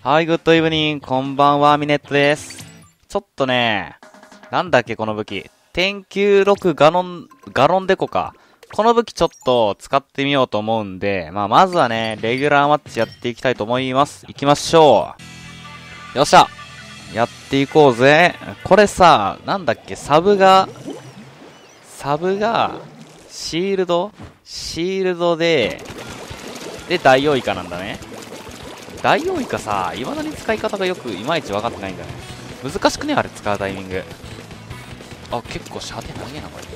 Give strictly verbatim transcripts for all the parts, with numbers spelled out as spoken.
はい、グッドイブニング、こんばんは、ミネットです。ちょっとね、なんだっけ、この武器。天きゅうろくガロン、ガロンデコか。この武器ちょっと使ってみようと思うんで、まあ、まずはね、レギュラーマッチやっていきたいと思います。行きましょう。よっしゃやっていこうぜ。これさ、なんだっけ、サブが、サブが、シールドシールドで、で、ダイオウイカなんだね。ダイオウイカさ、未だに使い方がよくいまいち分かってないんだよね。難しくねあれ使うタイミング。あ、結構射程長えな、これ。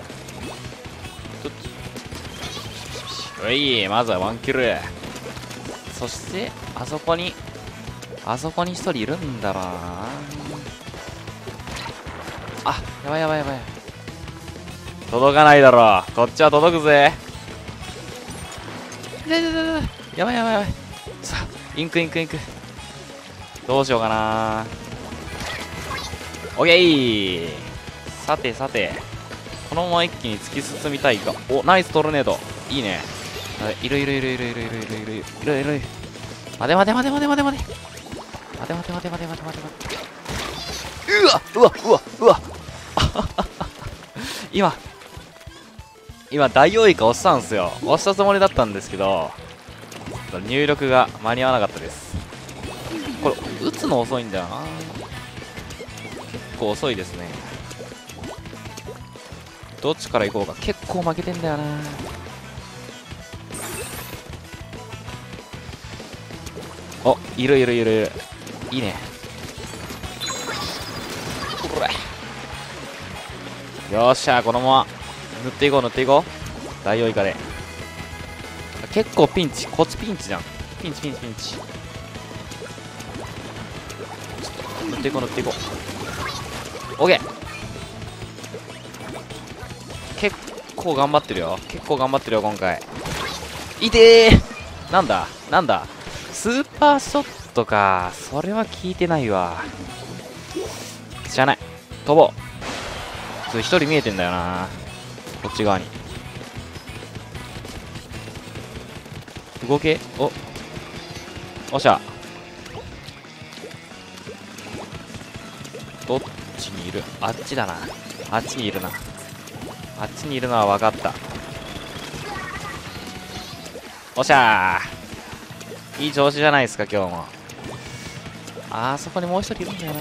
おい、まずはワンキル。そして、あそこに、あそこに一人いるんだろうな。あ、やばいやばいやばい。届かないだろう。こっちは届くぜ。やばいやばいやばい。さあ、インクインクインク。どうしようかな。オッケー。さてさて、このまま一気に突き進みたいが、お、ナイストルネード。いいね。いるいるいるいるいるいるいるいるいるいるいる。待て待て待て待て待て待て。待て待て待て待て待て待て待て。うわうわうわうわ。今今ダイオウイカ押したんですよ。押したつもりだったんですけど、入力が間に合わなかったです。これ打つの遅いんだよな。結構遅いですね。どっちから行こうか。結構負けてんだよな。お、いるいるいるいる。いいね。よっしゃ、このまま塗っていこう塗っていこう。ダイオウイカで結構ピンチ。こっちピンチじゃん。ピンチピンチピンチ。塗っていこう塗っていこう。オッケー。結構頑張ってるよ。結構頑張ってるよ今回。いてー。なんだなんだスーパーショットか。それは聞いてないわ。知らない。飛ぼう。ちょっと一人見えてんだよな、こっち側に。動け。おおっしゃ。どっちにいる。あっちだな。あっちにいるな。あっちにいるのは分かった。おっしゃー。いい調子じゃないですか今日も。あそこにもう一人いるんだよな。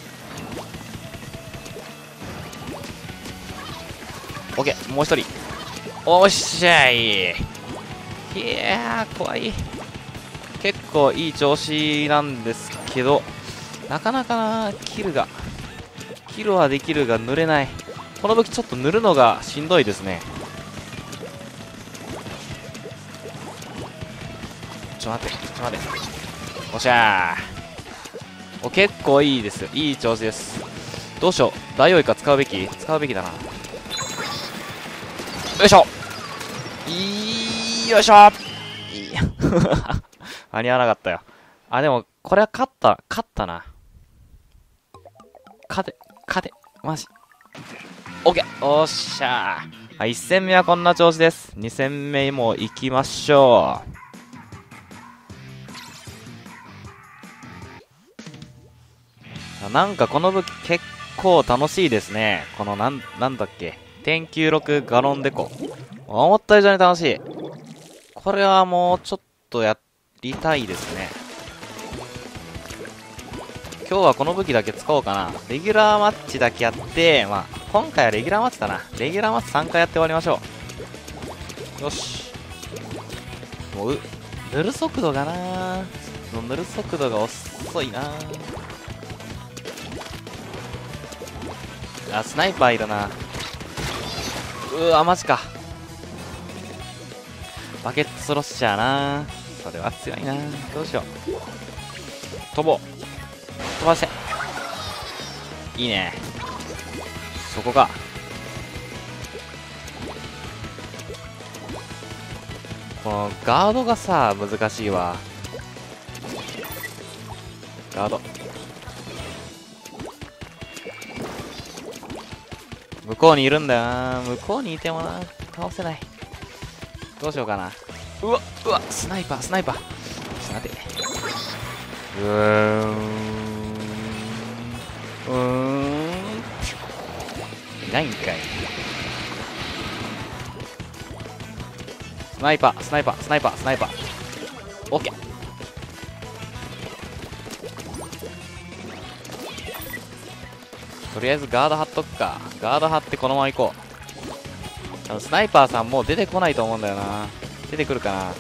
オッケー、もう一人。おっしゃい。いやー、怖い。結構いい調子なんですけど、なかなかな、キルが。キルはできるが塗れない。この武器ちょっと塗るのがしんどいですね。ちょっと待って、ちょっと待って。おっしゃー。お、結構いいですよ。いい調子です。どうしよう。ダイオウイカ使うべき使うべきだな。よいしょ。いいよいしょ。いい間に合わなかったよ。あ、でも、これは勝った、勝ったな。勝て、勝て、マジ。オッケー。おっしゃー。はい、いち戦目はこんな調子です。に戦目も行きましょう。なんかこの武器結構楽しいですね。このなん、なんだっけ。天きゅうろくガロンデコ。思った以上に楽しい。これはもうちょっとやりたいですね。今日はこの武器だけ使おうかな。レギュラーマッチだけやって、まあ、今回はレギュラーマッチだな。レギュラーマッチさんかいやって終わりましょう。よし。もう、塗る速度がな塗る速度が遅いなあ、スナイパーいるな。うわ、マジか。バケットスロッシャーな。それは強いな。どうしよう。飛ぼう。飛ばして。いいね。そこか。このガードがさ、難しいわ。ガード。向こうにいるんだよな。向こうにいてもな、倒せない。どうしようかな。うわ、うわ、スナイパー、スナイパー。ちょっと待って。 うーん。うーん。いないんかい。スナイパー、スナイパー、スナイパー、スナイパー。オッケー。とりあえずガード張っとくか。ガード張ってこのまま行こう。あのスナイパーさんもう出てこないと思うんだよな。出てくるかな。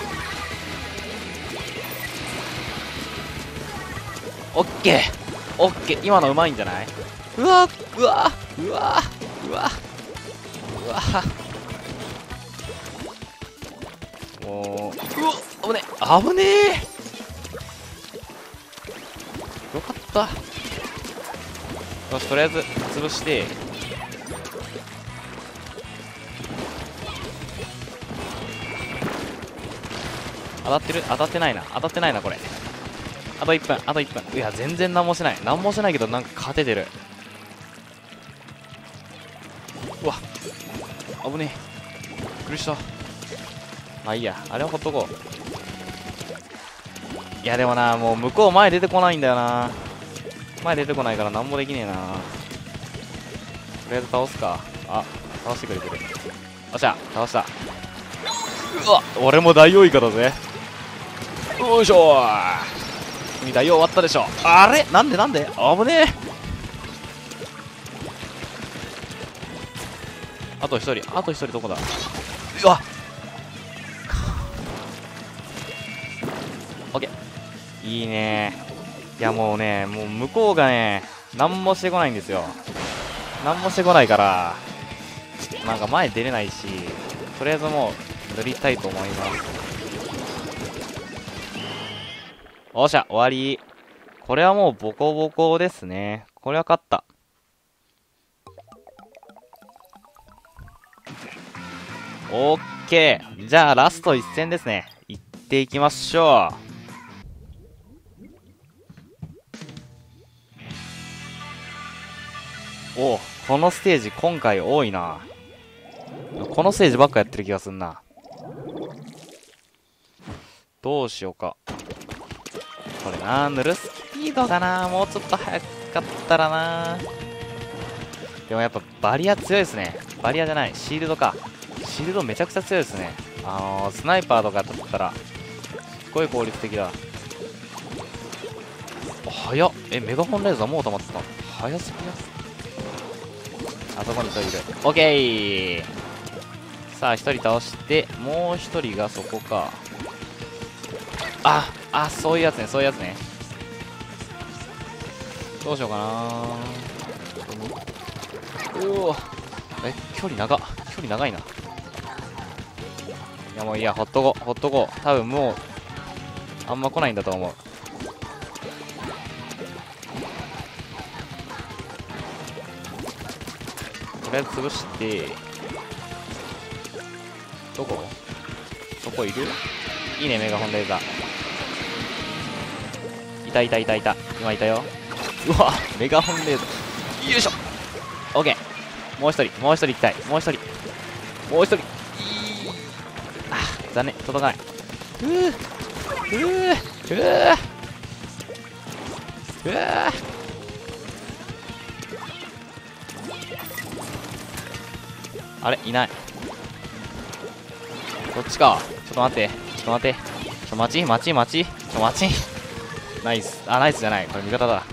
オッケーオッケー。今のうまいんじゃない？うわうわうわうわうわもう、うわ危ねえ危ねえ。よかった。よし、とりあえず潰して、当たってる？当たってないな。当たってないなこれ。あといっぷん、あといっぷん。いや全然何もしない、何もしないけどなんか勝ててる。うわ危ねえ、びっくりした。まあいいや、あれはほっとこう。いやでもな、もう向こう前出てこないんだよな。前出てこないから何もできねえな。とりあえず倒すか。あ、倒してくれてる。よっしゃ、倒した。うわ、俺も大王イカだぜ。よいしょー。君大王終わったでしょ。あれなんでなんで危ねえ。あと一人、あと一人どこだ。うわオッケー。いいね。いやもうね、もう向こうがね、何もしてこないんですよ。何もしてこないから、なんか前出れないし、とりあえずもう塗りたいと思います。おっしゃ、終わり。これはもうボコボコですね。これは勝った。オッケー。じゃあラスト一戦ですね。行っていきましょう。お、このステージ今回多いな。このステージばっかやってる気がすんな。どうしようか。これな、塗るスピードだな。もうちょっと早かったらな。でもやっぱバリア強いですね。バリアじゃない、シールドか。シールドめちゃくちゃ強いですね。あのー、スナイパーとかだったらすっごい効率的だ。早っ。え、メガホンレーザーもう溜まってた。早すぎや。あそこに人いる。オッケー。さあひとり倒して、もうひとりがそこか。ああ、そういうやつね、そういうやつね。どうしようかな。うお、え、距離長っ。距離長いな。いやもういいや、ほっとこうほっとこう。多分もうあんま来ないんだと思う。とりあえず潰して、どこ？そこいる？いいね、メガホンレーザー。いたいたいたいた。今いたよ。うわ、メガホンレーザー。よいしょ。オッケー。もう一人、もう一人行きたい。もう一人。もう一人。あ、残念。届かない。ふぅ。ふぅ。ふぅ。ふぅ。あれいない。こっちか。ちょっと待って。ちょっと待って。ちょっと待ち、待ち、待ち。ちょっと待ち。ナイス。あ、ナイスじゃない。これ味方だ。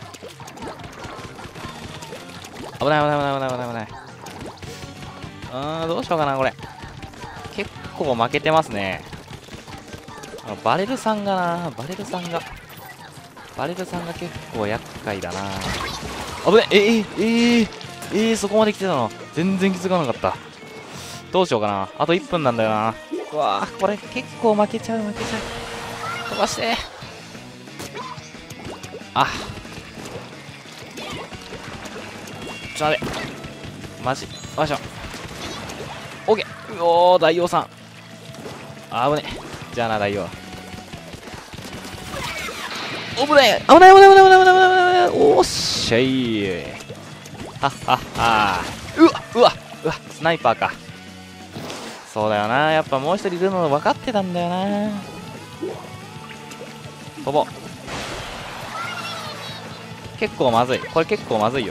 危ない危ない危ない危ない危ない危ない。うーん、どうしようかな、これ。結構負けてますね。あの、バレルさんがな、バレルさんが。バレルさんが結構厄介だな。危ない。えー、えー、えー、えー、そこまで来てたの。全然気づかなかった。どうしようかな。あといっぷんなんだよな。うわー、これ結構負けちゃう、負けちゃう。飛ばして。あ、ちょっと待って。マジ。よいしょ。オッケー。うおー、大王さん。あぶねえ。じゃあな、大王。おぶねえ。危ない危ない危ない危ない危ない危ない。おっしゃい。はっはっは。うわうわうわ、スナイパーか。そうだよな。やっぱもう一人いるの分かってたんだよな。飛ぼう。 結構まずい。これ結構まずいよ。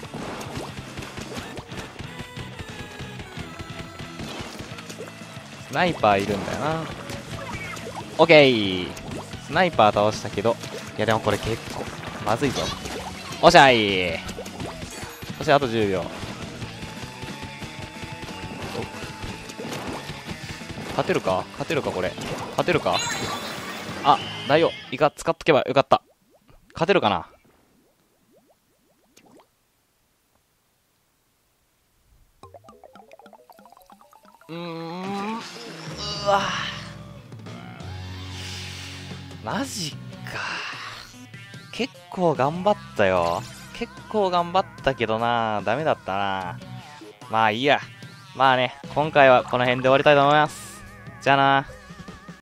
スナイパーいるんだよな。オッケー。スナイパー倒したけど、いやでもこれ結構まずいぞ。おっしゃい。そしてあとじゅうびょう。勝てるか勝てるかこれ。勝てるか。あ、大王、イカ使っとけばよかった。勝てるかな。うーん、うわマジか。結構頑張ったよ。結構頑張ったけどな、ダメだったな。まあいいや。まあね、今回はこの辺で終わりたいと思います。じゃあな。